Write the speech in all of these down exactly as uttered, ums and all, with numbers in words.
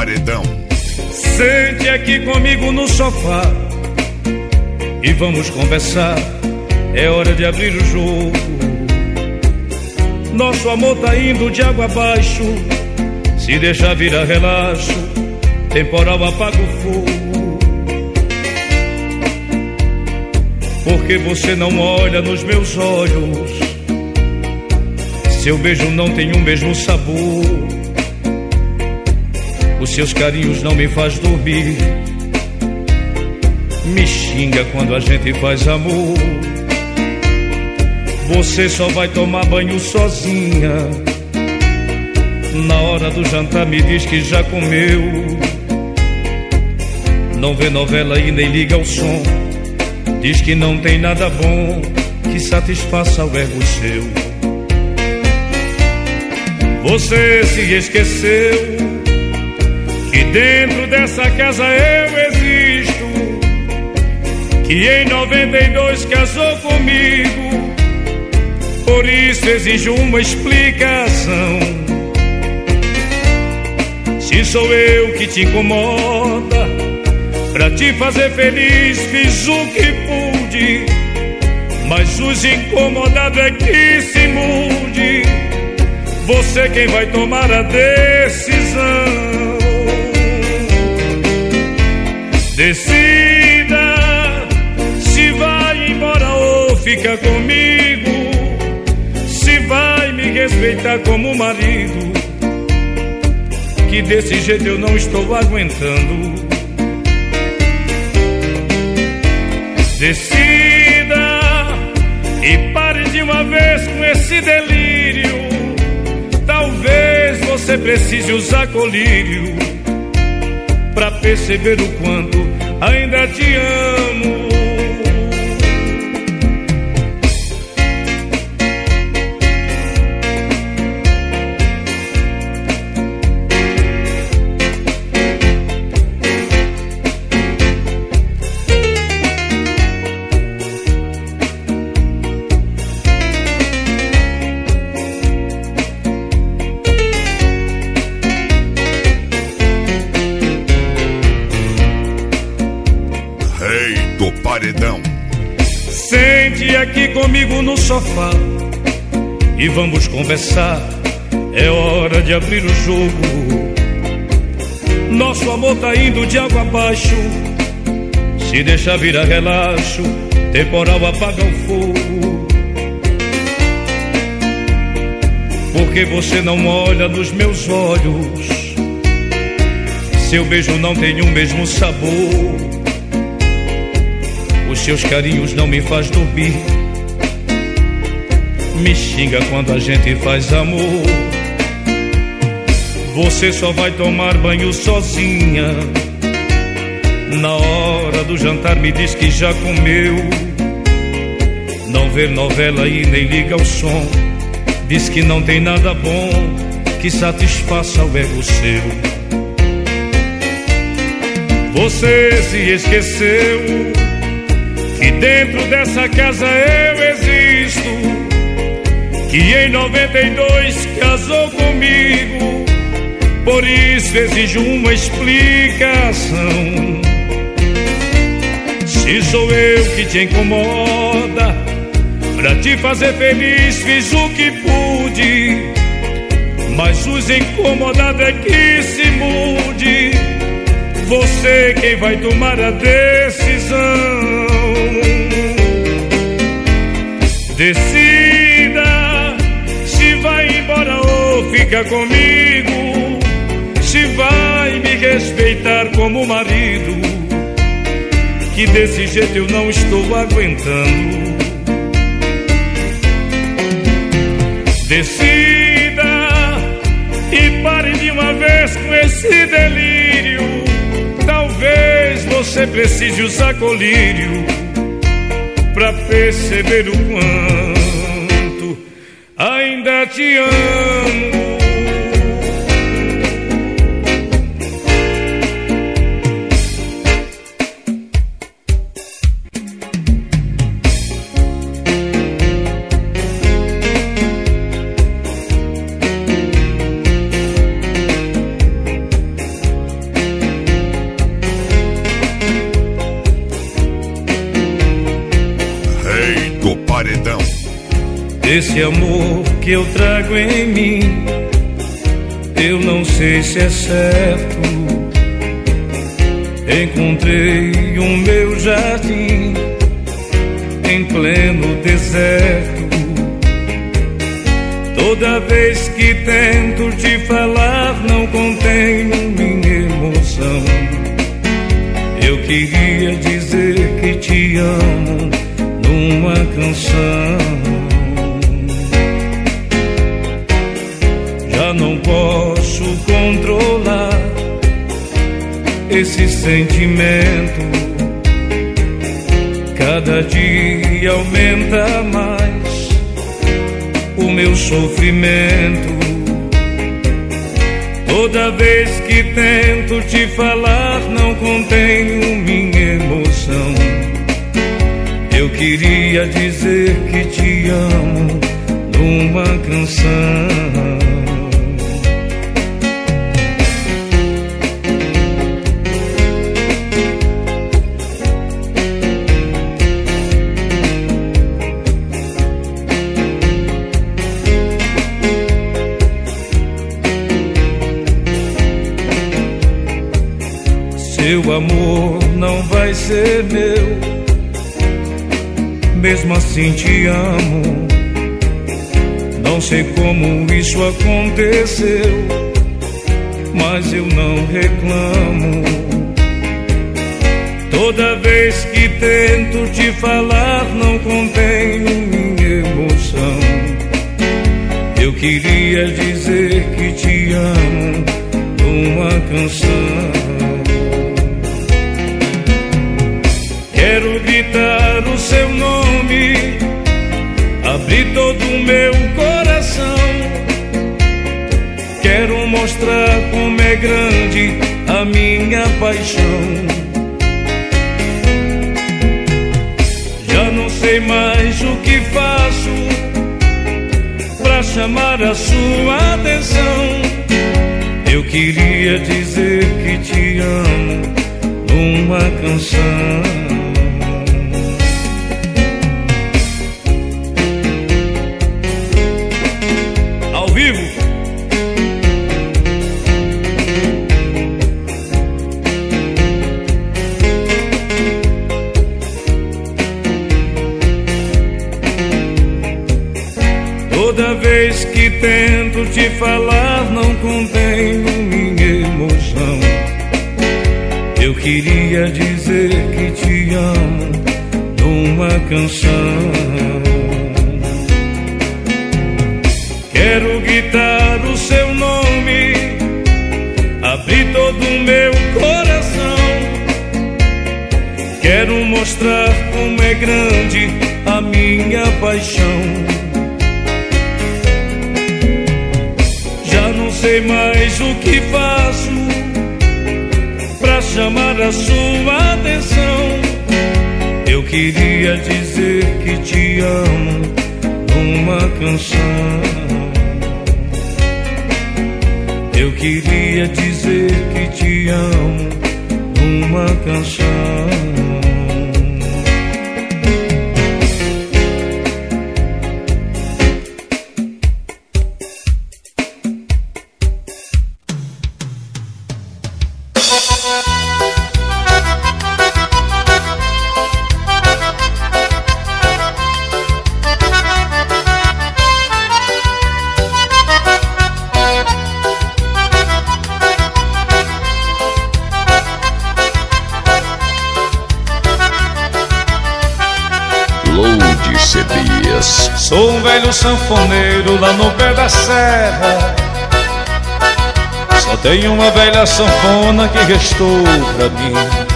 Paredão. Sente aqui comigo no sofá e vamos conversar. É hora de abrir o jogo. Nosso amor tá indo de água abaixo. Se deixar virar relaxo, temporal apaga o fogo. Porque você não olha nos meus olhos. Seu beijo não tem o mesmo sabor. Os seus carinhos não me faz dormir. Me xinga quando a gente faz amor. Você só vai tomar banho sozinha. Na hora do jantar me diz que já comeu. Não vê novela e nem liga o som. Diz que não tem nada bom que satisfaça o ego seu. Você se esqueceu que dentro dessa casa eu existo, que em noventa e dois casou comigo. Por isso exijo uma explicação. Se sou eu que te incomoda, pra te fazer feliz fiz o que pude, mas os incomodados é que se mude. Você quem vai tomar a decisão. Decida se vai embora ou fica comigo. Se vai me respeitar como marido, que desse jeito eu não estou aguentando. Decida e pare de uma vez com esse delírio. Talvez você precise usar colírio pra perceber o quanto ainda te amo. Paredão. Sente aqui comigo no sofá e vamos conversar. É hora de abrir o jogo. Nosso amor tá indo de água abaixo. Se deixar virar relaxo, temporal apaga o fogo. Porque você não olha nos meus olhos. Seu beijo não tem o mesmo sabor. Os seus carinhos não me faz dormir. Me xinga quando a gente faz amor. Você só vai tomar banho sozinha. Na hora do jantar me diz que já comeu. Não vê novela e nem liga o som. Diz que não tem nada bom que satisfaça o ego seu. Você se esqueceu que dentro dessa casa eu existo, que em noventa e dois casou comigo. Por isso exijo uma explicação. Se sou eu que te incomoda, pra te fazer feliz fiz o que pude, mas os incomodados é que se mude. Você quem vai tomar a decisão. Decida se vai embora ou fica comigo. Se vai me respeitar como marido, que desse jeito eu não estou aguentando. Decida e pare de uma vez com esse delírio. Talvez você precise usar colírio pra perceber o quanto ainda te amo. Esse amor que eu trago em mim, eu não sei se é certo. Encontrei o meu jardim em pleno deserto. Toda vez que tento te falar, não contenho minha emoção. Eu queria dizer que te amo numa canção. Já não posso controlar esse sentimento. Cada dia aumenta mais o meu sofrimento. Toda vez que tento te falar, não contenho minha emoção. Eu queria dizer que te amo numa canção. Seu amor não vai ser meu, mesmo assim te amo. Não sei como isso aconteceu, mas eu não reclamo. Toda vez que tento te falar, não contenho minha emoção. Eu queria dizer que te amo numa canção. Quero gritar o seu nome, abrir todo o meu coração. Quero mostrar como é grande a minha paixão. Já não sei mais o que faço pra chamar a sua atenção. Eu queria dizer que te amo numa canção. Toda vez que tento te falar, não contenho minha emoção. Eu queria dizer que te amo numa canção. Quero gritar o seu nome, abrir todo o meu coração. Quero mostrar como é grande a minha paixão. Não sei mais o que faço pra chamar a sua atenção. Eu queria dizer que te amo numa canção. Eu queria dizer que te amo numa canção. Sou um velho sanfoneiro lá no pé da serra. Só tenho uma velha sanfona que restou pra mim.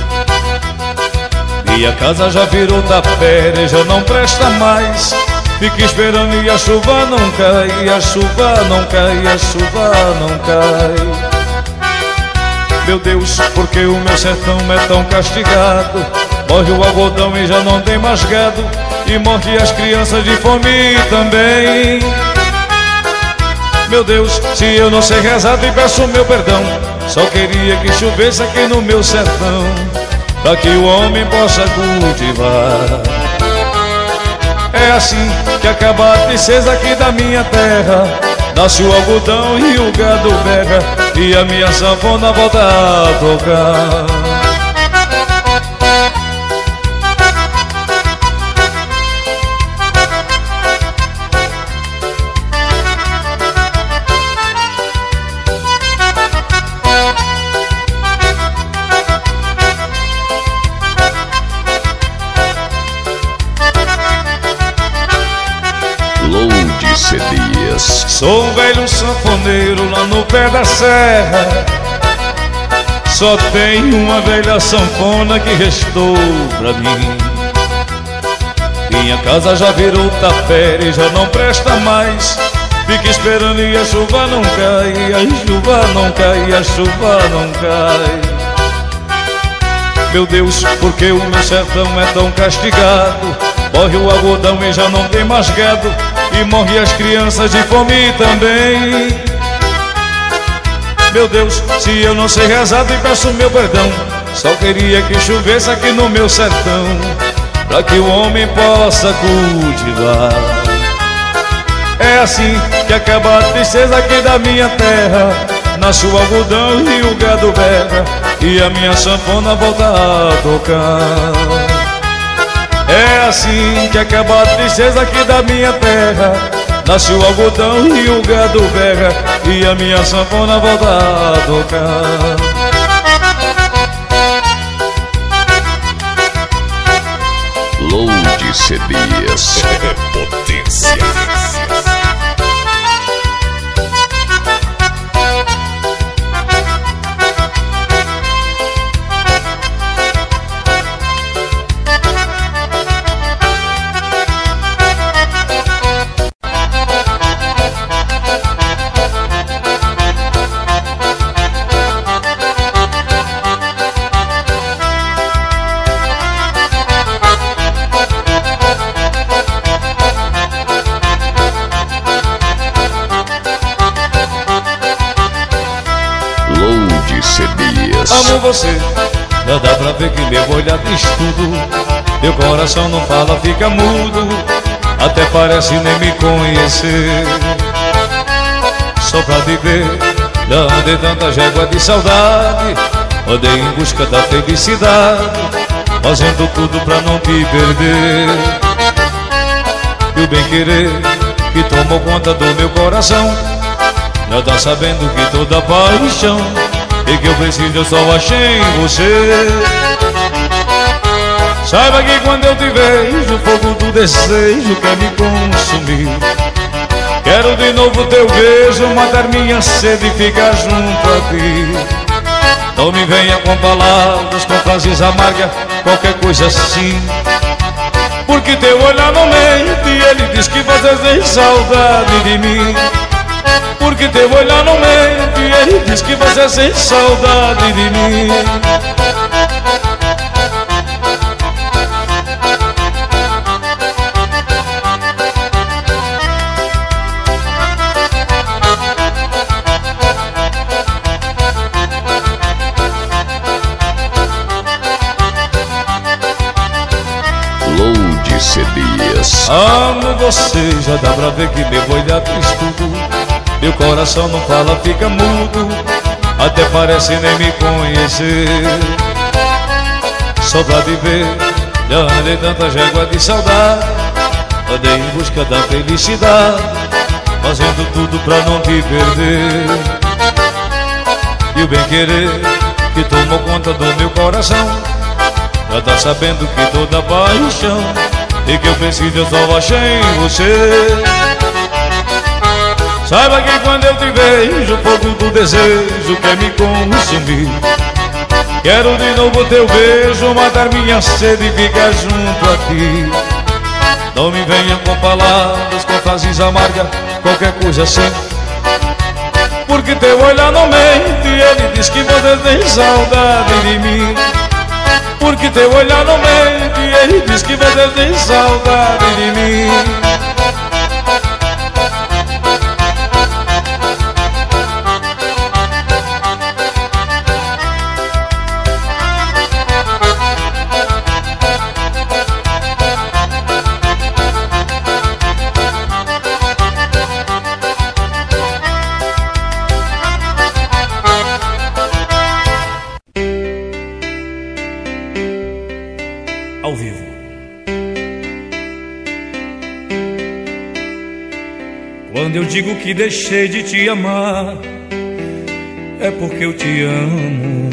E a casa já virou tapera e já não presta mais. Fica esperando e a chuva não cai, a chuva não cai, a chuva não cai. Meu Deus, por que o meu sertão é tão castigado? Morre o algodão e já não tem mais gado, e morre as crianças de fome também. Meu Deus, se eu não sei rezar, te peço meu perdão. Só queria que chovesse aqui no meu sertão, pra que o homem possa cultivar. É assim que acaba a tristeza aqui da minha terra. Nasce o algodão e o gado berra, e a minha sanfona volta a tocar. C Ds. Sou um velho sanfoneiro lá no pé da serra. Só tenho uma velha sanfona que restou pra mim. Minha casa já virou tapete e já não presta mais. Fica esperando e a chuva não cai, a chuva não cai, a chuva não cai. Meu Deus, por que o meu sertão é tão castigado? Morre o algodão e já não tem mais gado, e morre as crianças de fome também. Meu Deus, se eu não sei rezar e peço meu perdão, só queria que chovesse aqui no meu sertão, pra que o homem possa cultivar. É assim que acaba a tristeza aqui da minha terra. Nasce o algodão e o gado berra, e a minha sanfona volta a tocar. É assim que acaba a tristeza aqui da minha terra. Nasce o algodão e o gado berra, e a minha sanfona volta a tocar. Load C Ds. Potência. Amo você, já dá pra ver que meu olhar diz tudo. Meu coração não fala, fica mudo, até parece nem me conhecer. Só pra viver, já andei tanta jégua de saudade, andei em busca da felicidade, fazendo tudo pra não te perder. E o bem-querer que tomou conta do meu coração, já tá sabendo que toda paixão e que eu preciso eu só achei em você. Saiba que quando eu te vejo, o fogo do desejo quer me consumir. Quero de novo teu beijo, matar minha sede e ficar junto a ti. Não me venha com palavras, com frases amargas, qualquer coisa assim, porque teu olhar não mente, ele diz que você tem saudade de mim. Porque teu olhar não mente, ele diz que você sente saudade de mim. Load C Ds. Amo você, já dá pra ver que meu olhar diz tudo. Meu coração não fala, fica mudo, até parece nem me conhecer. Só pra viver, já andei tanta jégua de saudade, andei em busca da felicidade, fazendo tudo pra não te perder. E o bem-querer que tomou conta do meu coração, já tá sabendo que toda paixão e que eu preciso eu só achei em você. Saiba que quando eu te vejo, o fogo do desejo quer me consumir. Quero de novo teu beijo, matar minha sede e ficar junto a ti. Não me venha com palavras, com frases amargas, qualquer coisa assim, porque teu olhar não mente, ele diz que você tem saudade de mim. Porque teu olhar não mente, ele diz que você tem saudade de mim. Quando eu digo que deixei de te amar, é porque eu te amo.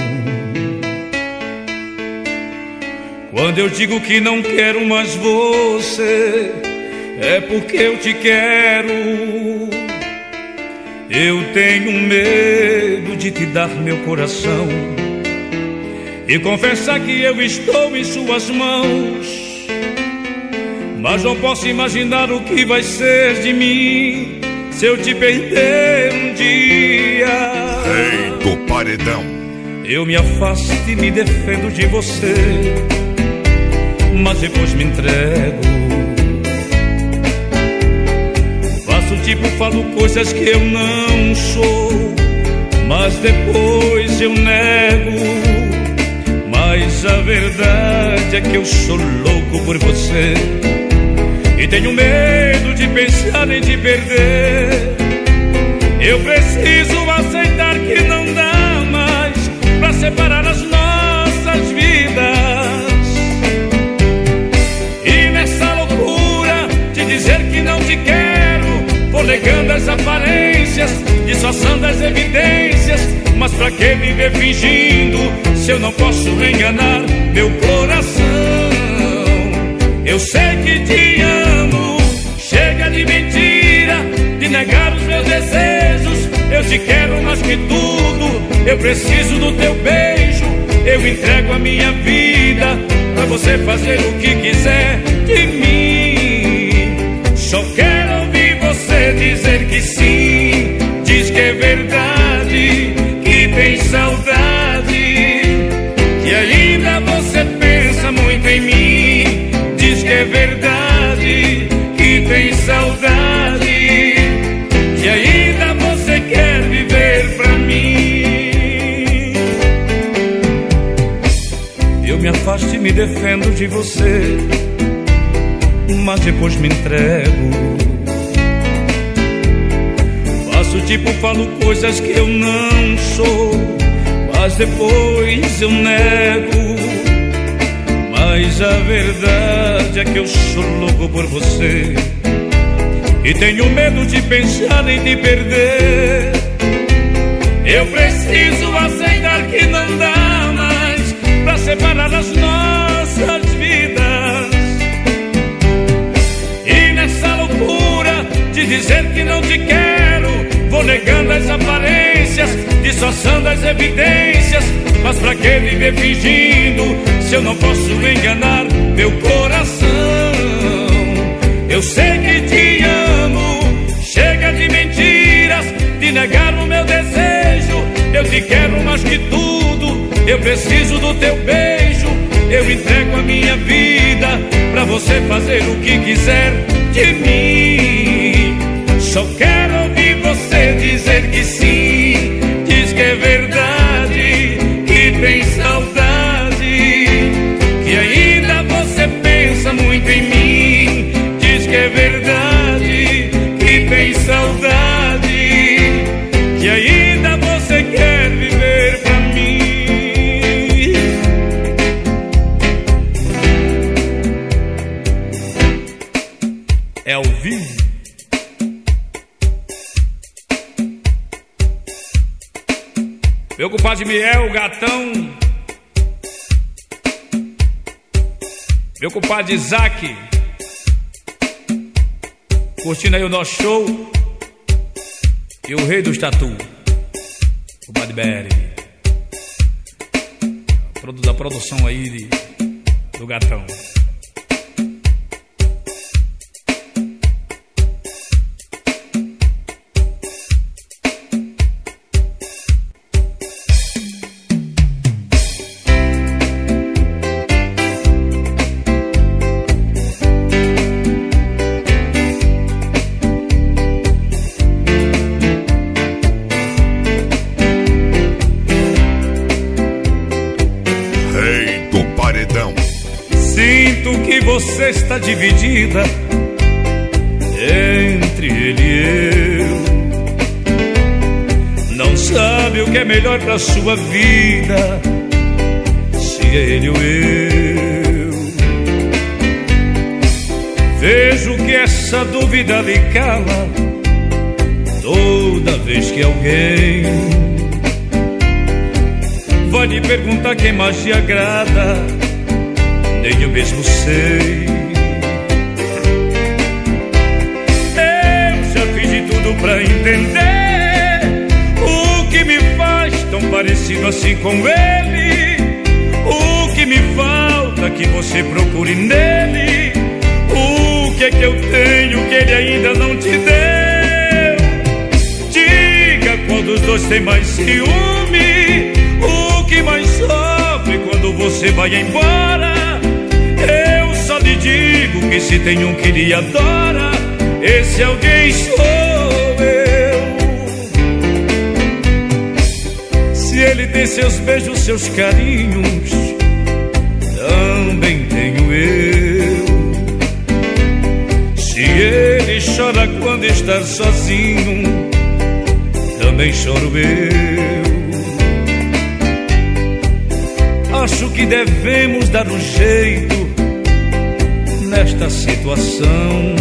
Quando eu digo que não quero mais você, é porque eu te quero. Eu tenho medo de te dar meu coração e confessar que eu estou em suas mãos. Mas não posso imaginar o que vai ser de mim se eu te perder um dia. Rei do Paredão. Eu me afasto e me defendo de você, mas depois me entrego. Faço tipo, falo coisas que eu não sou, mas depois eu nego. Mas a verdade é que eu sou louco por você e tenho medo de pensar em te perder. Eu preciso aceitar que não dá mais pra separar as nossas vidas. E nessa loucura de dizer que não te quero, vou negando as aparências, disfarçando as evidências. Mas pra que viver fingindo se eu não posso enganar meu coração? Eu sei que te amo, chega de mentira, de negar os meus desejos. Eu te quero mais que tudo, eu preciso do teu beijo. Eu entrego a minha vida pra você fazer o que quiser de mim. Só quero ouvir você dizer que sim. Diz que é verdade, que tem saudade, que ainda você pensa muito em mim. Diz que é verdade, que tem saudade, que ainda você quer viver pra mim. Eu me afasto e me defendo de você, mas depois me entrego. Faço tipo, falo coisas que eu não sou, mas depois eu nego. Mas a verdade é que eu sou louco por você e tenho medo de pensar em te perder. Eu preciso aceitar que não dá mais pra separar as nossas vidas. E nessa loucura de dizer que não te quero, vou negando as aparências, disfarçando as evidências. Mas pra que viver fingindo se eu não posso enganar meu coração? Eu sei que te amo, chega de mentiras, de negar o meu desejo. Eu te quero mais que tudo, eu preciso do teu beijo. Eu entrego a minha vida pra você fazer o que quiser de mim. Só quero ouvir você dizer que sim. Diz que é verdade, que tem saudade, que ainda você pensa muito em mim. Diz que é verdade, que tem saudade, que ainda você quer viver pra mim. É ao vivo. Meu compadre Miel, o Gatão. Meu compadre Isaac, curtindo aí o nosso show. E o rei dos tatu, compadre B R, da produção aí de, do Gatão. Você está dividida entre ele e eu. Não sabe o que é melhor pra sua vida, se é ele ou eu. Vejo que essa dúvida lhe cala que alguém vai lhe perguntar quem mais te agrada, nem eu mesmo sei. Eu já fiz de tudo pra entender o que me faz tão parecido assim com ele. O que me falta que você procure nele. O que é que eu tenho que ele ainda não te deu? Diga qual dos dois tem mais ciúme, o que mais sofre quando você vai embora. Eu só lhe digo que se tem um que lhe adora, esse alguém sou eu. Se ele tem seus beijos, seus carinhos, também tenho eu. Se ele chora quando está sozinho, também choro eu. Acho que devemos dar um jeito nesta situação.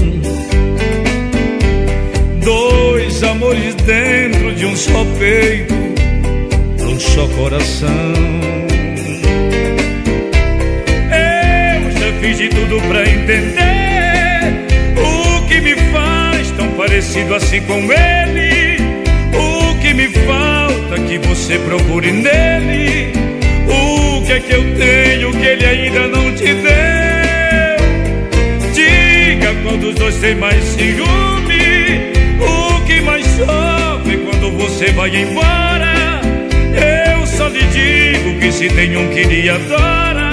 Dois amores dentro de um só peito, um só coração. Eu já fiz de tudo pra entender o que me faz tão parecido assim com ele. O que me falta que você procure nele. O que é que eu tenho que ele ainda não te deu? Diga qual dos dois tem mais ciúme, o que mais sofre quando você vai embora. Eu só lhe digo que se tem um que lhe adora,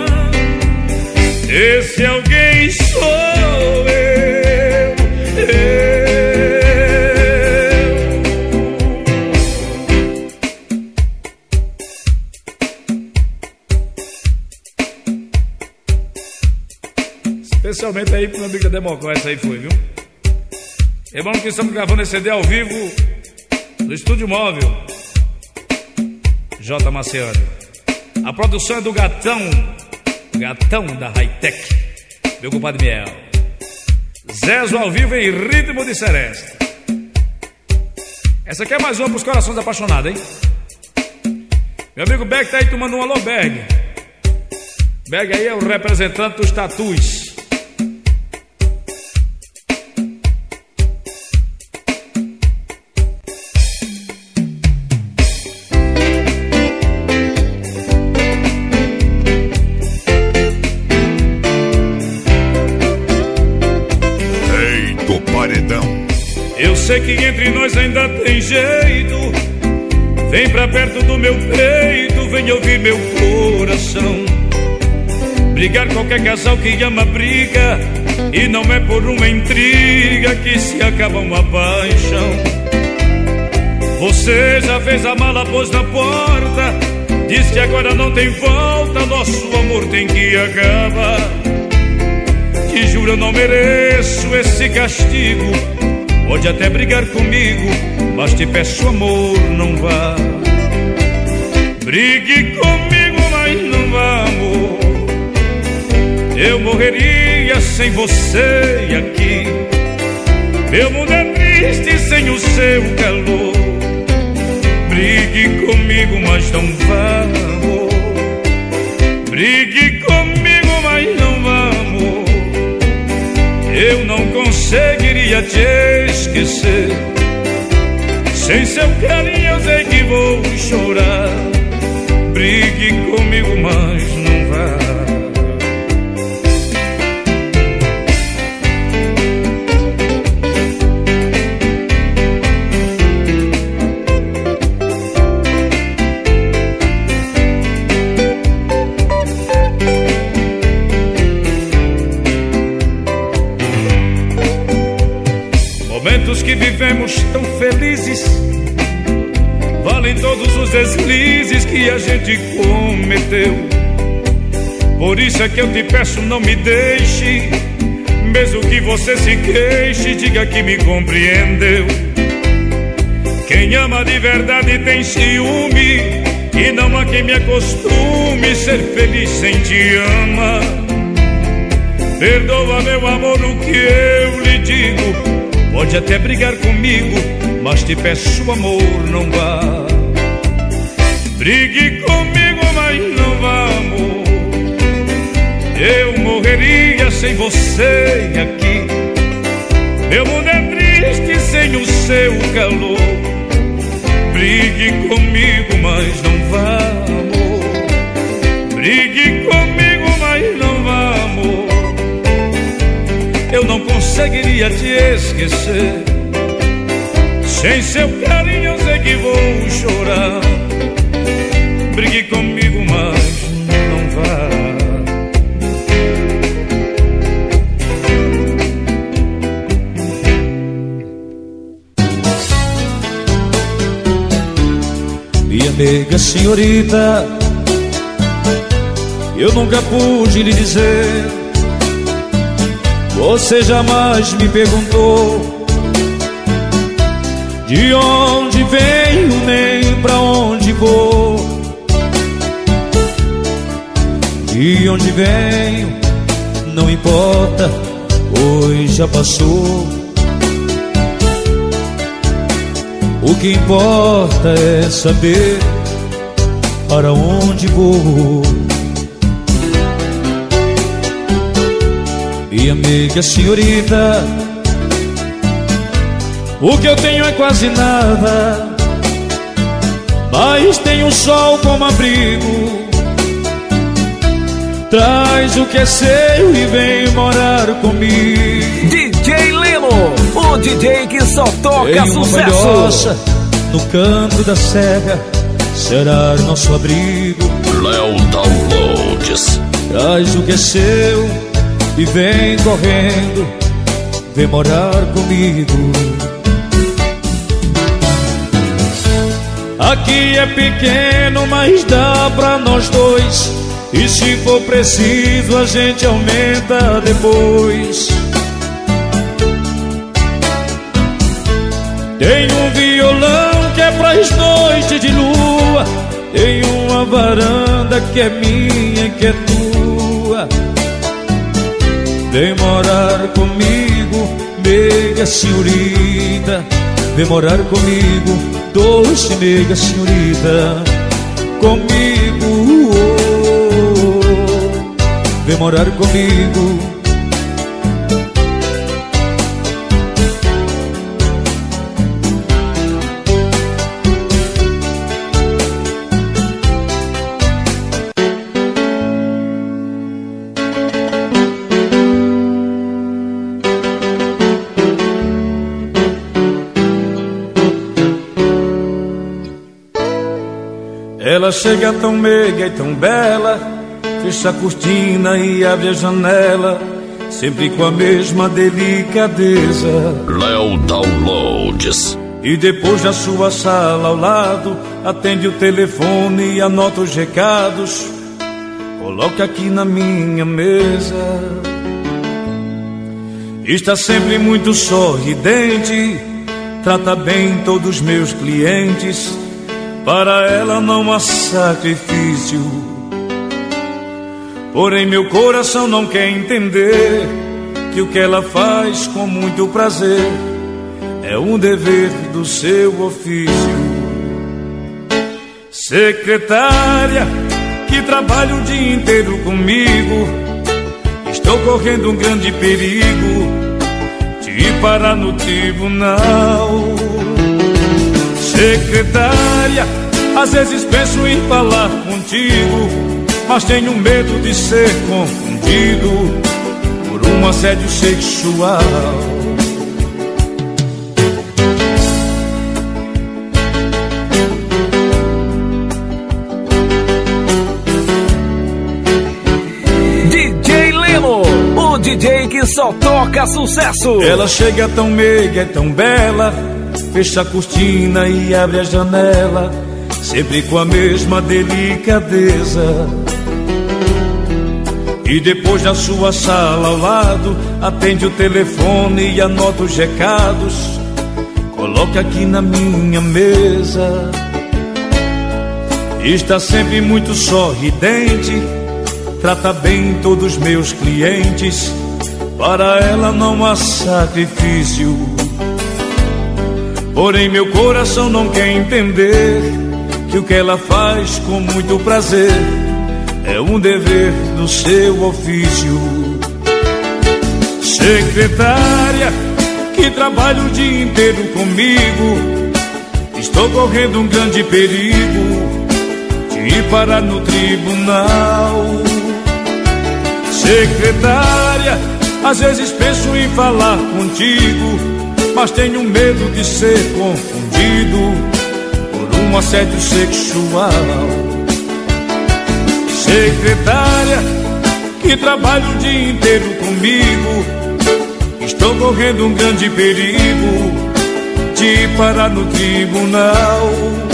esse alguém sou eu, eu. Especialmente aí pro meu amigo da Democracia, aí foi, viu? Lembrando que estamos gravando esse C D ao vivo no Estúdio Móvel J. Maciani. A produção é do Gatão, Gatão da Hightech, meu compadre Miel. Zezo ao vivo em ritmo de seresta. Essa aqui é mais uma pros corações apaixonados, hein? Meu amigo Berg tá aí tomando um alô, Berg. Berg aí é o representante dos tatus. Eu sei que entre nós ainda tem jeito. Vem pra perto do meu peito, vem ouvir meu coração. Brigar qualquer casal que ama briga, e não é por uma intriga que se acaba uma paixão. Você já fez a mala, pôs na porta, diz que agora não tem volta, nosso amor tem que acabar. Te juro eu não mereço esse castigo. Pode até brigar comigo, mas te peço amor, não vá. Brigue comigo, mas não vá, amor. Eu morreria sem você aqui. Meu mundo é triste sem o seu calor. Brigue comigo, mas não vá, amor. Brigue comigo, mas não vá, amor. Eu não conseguiria te esquecer. Sem seu carinho eu sei que vou chorar. Brigue comigo, mas não vá. Momentos que vivemos tão felizes valem todos os deslizes que a gente cometeu. Por isso é que eu te peço, não me deixe. Mesmo que você se queixe, diga que me compreendeu. Quem ama de verdade tem ciúme, e não há quem me acostume ser feliz sem te amar. Perdoa, meu amor, o que eu lhe digo. Pode até brigar comigo, mas te peço amor, não vá. Brigue comigo, mas não vá, amor. Eu morreria sem você aqui. Meu mundo é triste sem o seu calor. Brigue comigo, mas não vá, amor. Brigue comigo, mas não vá, amor. Eu não conseguiria te esquecer. Sem seu carinho eu sei que vou chorar. Brigue comigo, mas não vá. Minha amiga senhorita, eu nunca pude lhe dizer. Você jamais me perguntou de onde venho, nem pra onde vou. De onde venho, não importa, pois já passou. O que importa é saber para onde vou. Minha amiga senhorita, o que eu tenho é quase nada, mas tenho o sol como abrigo. Traz o que é seu e vem morar comigo. D J Leno, o D J que só toca em uma sucesso. palhoça no canto da serra será nosso abrigo. Léo Downloads. Traz o que é seu e vem correndo, vem morar comigo. Aqui é pequeno, mas dá pra nós dois. E se for preciso a gente aumenta depois. Tem um violão que é pras noites de lua. Tem uma varanda que é minha, que é tua. Vem morar comigo, meiga senhorita. Vem morar comigo, doce meiga senhorita. Comigo, oh, vem morar comigo. Ela chega tão meiga e tão bela, fecha a cortina e abre a janela, sempre com a mesma delicadeza. Léo Downloads. E depois da sua sala ao lado, atende o telefone e anota os recados, coloca aqui na minha mesa. Está sempre muito sorridente, trata bem todos os meus clientes. Para ela não há sacrifício, porém meu coração não quer entender que o que ela faz com muito prazer é um dever do seu ofício. Secretária, que trabalha o dia inteiro comigo, estou correndo um grande perigo de parar no tribunal. Secretária, às vezes penso em falar contigo, mas tenho medo de ser confundido por um assédio sexual. D J Leno, o D J que só toca sucesso. Ela chega tão meiga e tão bela, fecha a cortina e abre a janela, sempre com a mesma delicadeza. E depois da sua sala ao lado, atende o telefone e anota os recados, coloca aqui na minha mesa. Está sempre muito sorridente, trata bem todos os meus clientes. Para ela não há sacrifício, Porém meu coração não quer entender que o que ela faz com muito prazer é um dever do seu ofício. Secretária, que trabalha o dia inteiro comigo, estou correndo um grande perigo de ir parar no tribunal. Secretária, às vezes penso em falar contigo, mas tenho medo de ser confundido por um assédio sexual. Secretária, que trabalha o dia inteiro comigo, estou correndo um grande perigo de ir parar no tribunal.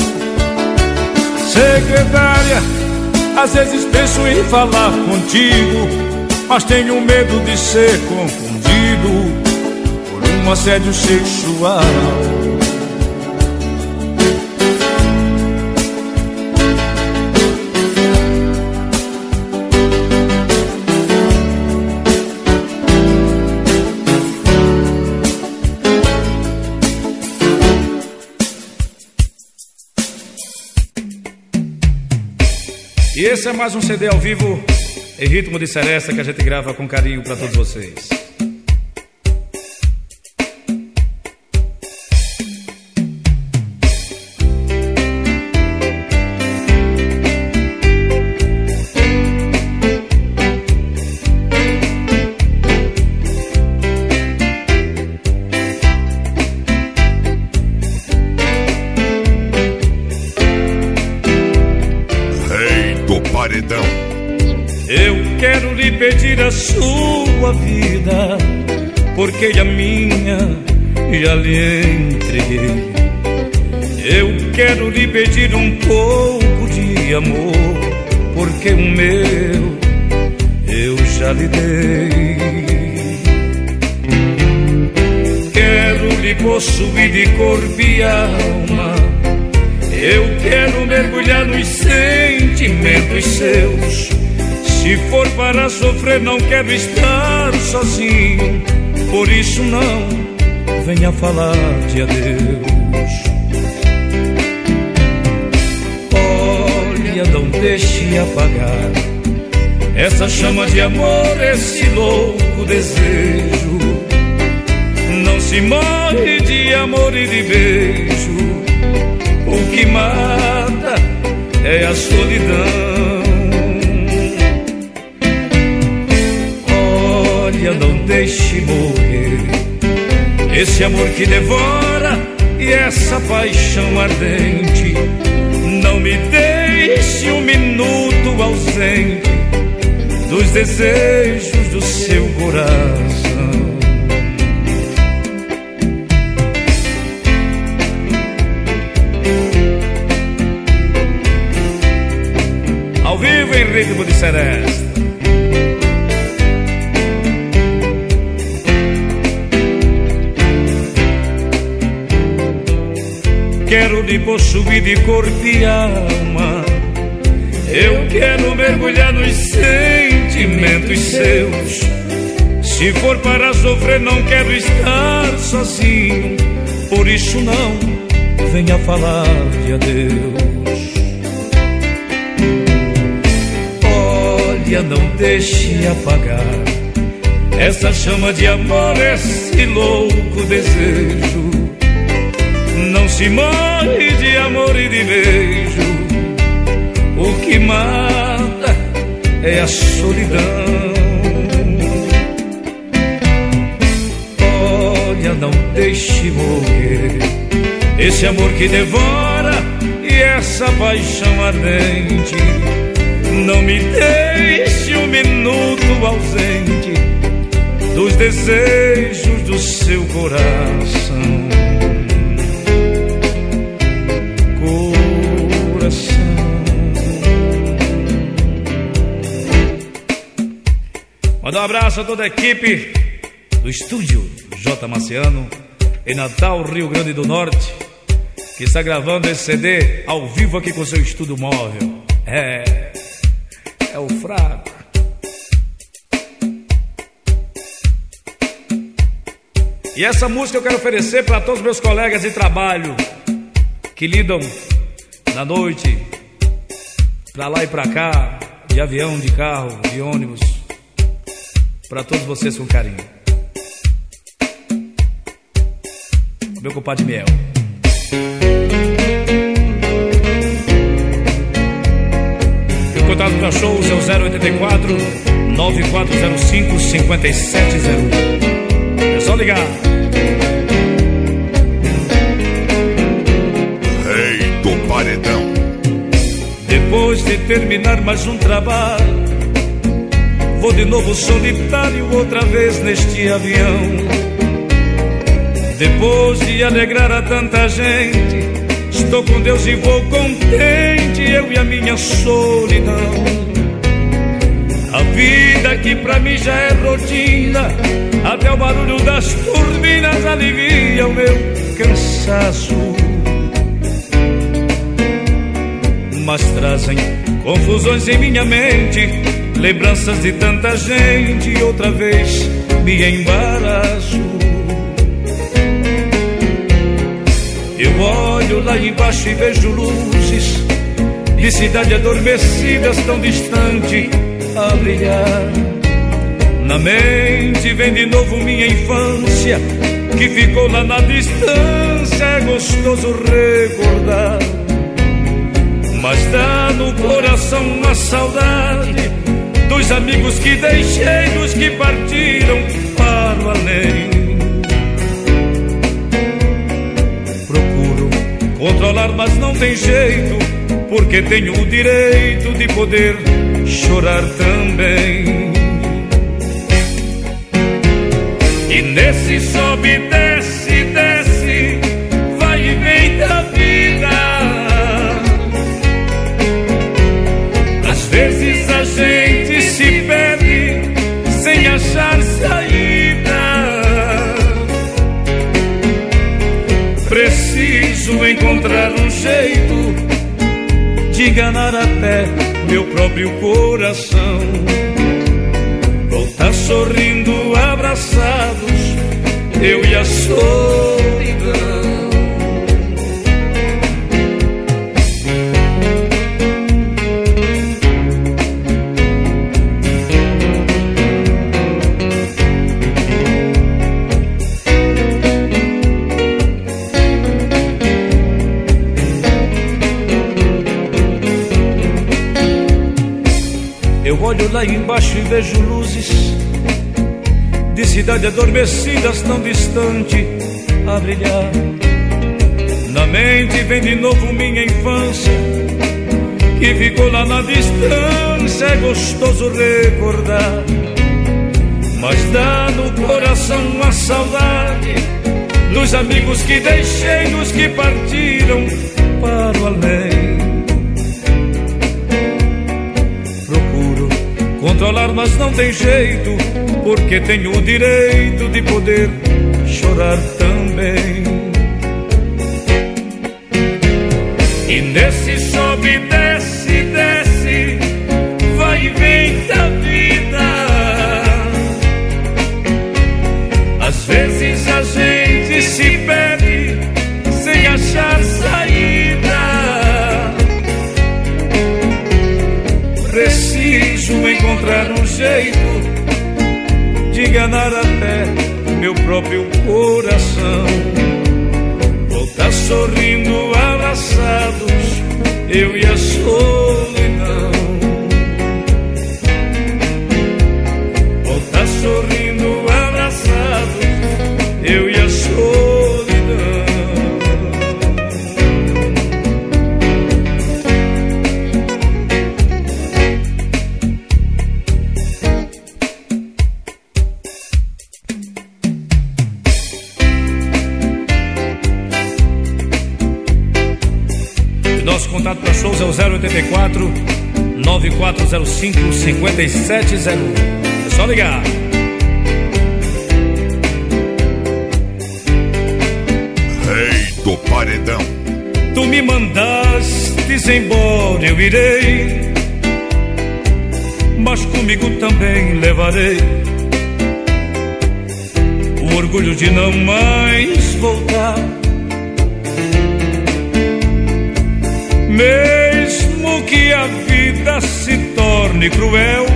Secretária, às vezes penso em falar contigo, mas tenho medo de ser confundido por um assédio sexual. E esse é mais um C D ao vivo em ritmo de seresta que a gente grava com carinho para todos vocês. Eu quero lhe pedir a sua vida, porque a minha já lhe entreguei. Eu quero lhe pedir um pouco de amor, porque o meu eu já lhe dei. Quero lhe possuir de corpo e alma, eu quero mergulhar nos sentimentos seus. Se for para sofrer, não quero estar sozinho, por isso não venha falar de adeus. Olha, não deixe apagar essa chama de amor, esse louco desejo. Não se morre de amor e de beijo, o que mata é a solidão. Olha, não deixe morrer esse amor que devora e essa paixão ardente. Não me deixe um minuto ausente dos desejos do seu coração. Ao vivo em ritmo de seresta. Quero lhe possuir de corpo e alma, eu quero mergulhar nos sentimentos seus. Se for para sofrer, não quero estar sozinho, por isso não venha falar de adeus. Olha, não deixe apagar essa chama de amor, esse louco desejo. Não se morre de amor e de beijo, o que mata é a solidão. Olha, não deixe morrer esse amor que devora e essa paixão ardente. Não me deixe um minuto ausente dos desejos do seu coração. Manda um abraço a toda a equipe do estúdio J. Marciano em Natal, Rio Grande do Norte, que está gravando esse C D ao vivo aqui com seu estúdio móvel. É, é o fraco. E essa música eu quero oferecer para todos os meus colegas de trabalho que lidam na noite, pra lá e pra cá, de avião, de carro, de ônibus. Para todos vocês com carinho. Meu compadre Miel. O contato para shows é o zero oito quatro, nove quatro zero cinco, cinco sete zero um. É só ligar. Rei do Paredão. Depois de terminar mais um trabalho, vou de novo solitário outra vez neste avião. Depois de alegrar a tanta gente, estou com Deus e vou contente, eu e a minha solidão. A vida que pra mim já é rotina, até o barulho das turbinas alivia o meu cansaço. Mas trazem confusões em minha mente, lembranças de tanta gente, e outra vez me embaraço. Eu olho lá embaixo e vejo luzes de cidade adormecidas tão distante a brilhar. Na mente vem de novo minha infância, que ficou lá na distância, é gostoso recordar. Mas dá no coração uma saudade dos amigos que deixei, dos que partiram para o além. Procuro controlar, mas não tem jeito, porque tenho o direito de poder chorar também. E nesse sobe, desce, desce, vai e vem da vida. Às vezes a gente se perde sem achar saída. Preciso encontrar um jeito de enganar até meu próprio coração. Voltar sorrindo, abraçados, eu e a solidão. Eu olho lá embaixo e vejo luzes de cidade adormecidas tão distante a brilhar. Na mente vem de novo minha infância, que ficou lá na distância, é gostoso recordar. Mas dá no coração uma saudade dos amigos que deixei, dos que partiram para o além. Controlar, mas não tem jeito, porque tenho o direito de poder chorar também. E nesse sobe, desce, desce, vai e vem da vida. Às vezes a gente se perde sem achar saída. Preciso encontrar um jeito de enganar até meu próprio coração. Voltar sorrindo, abraçados, eu e a solidão. Voltar sorrindo, abraçados, eu e a solidão. Nosso contato para shows é o zero oito quatro, nove quatro zero cinco, cinco sete zero um. É só ligar. Rei do Paredão. Tu me mandastes embora, eu irei, mas comigo também levarei com orgulho de não mais voltar. Mesmo que a vida se torne cruel,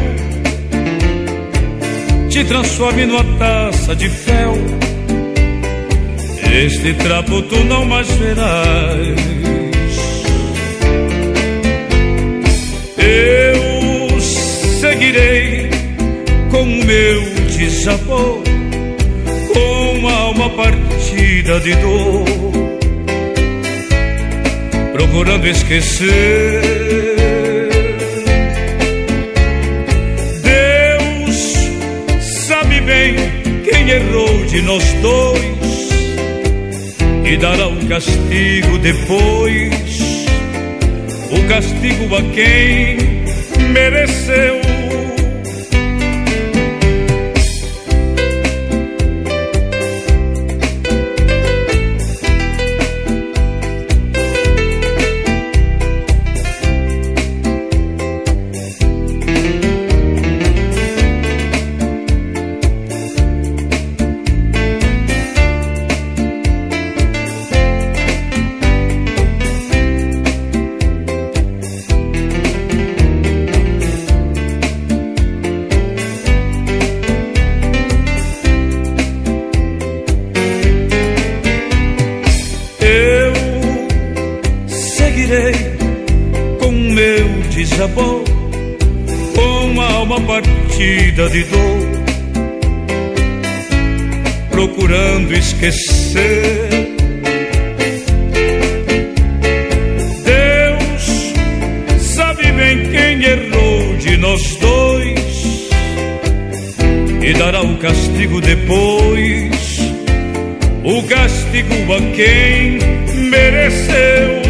te transforme numa taça de fel, este trapo tu não mais verás. Eu seguirei com o meu desabor, com a alma partida de dor, procurando esquecer. Deus sabe bem quem errou de nós dois e dará o castigo depois, o castigo a quem mereceu. Desabou, com a alma partida de dor, procurando esquecer. Deus sabe bem quem errou de nós dois e dará o castigo depois, o castigo a quem mereceu.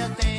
glória tem.